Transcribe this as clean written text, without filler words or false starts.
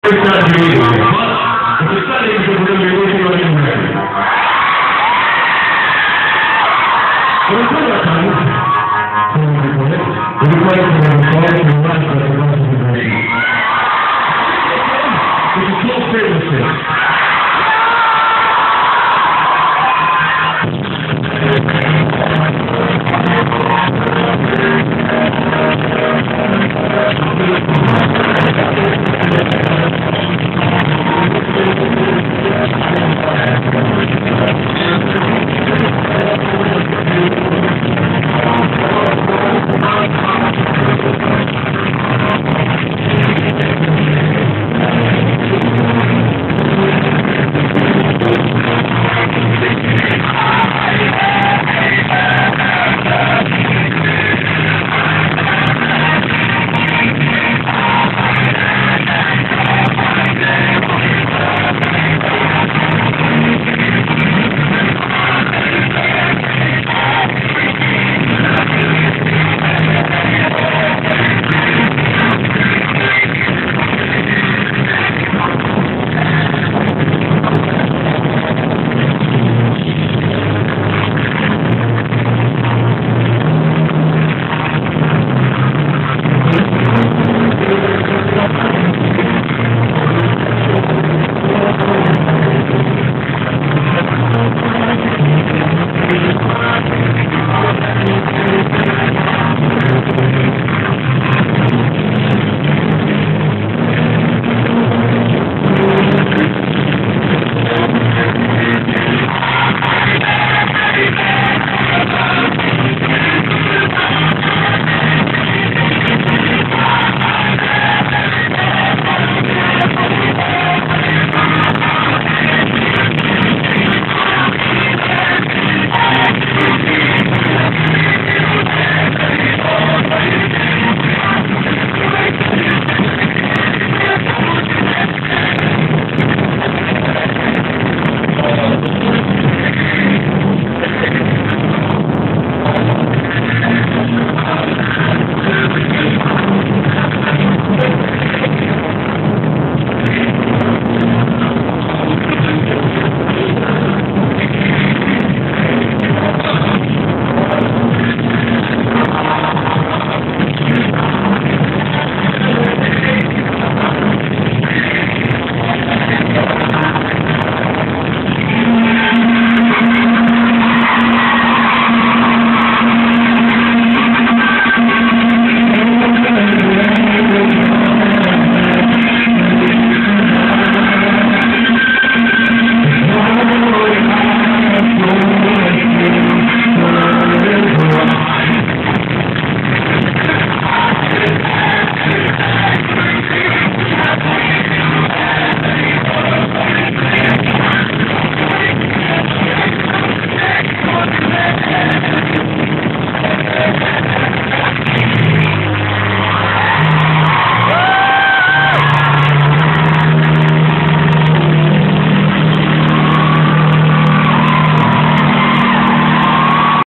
Estados Unidos, but the studies that we're going to be working on in America. But until that time, we're playing for the cause and the rest of the rest of the nation. It's a 12 famous thing.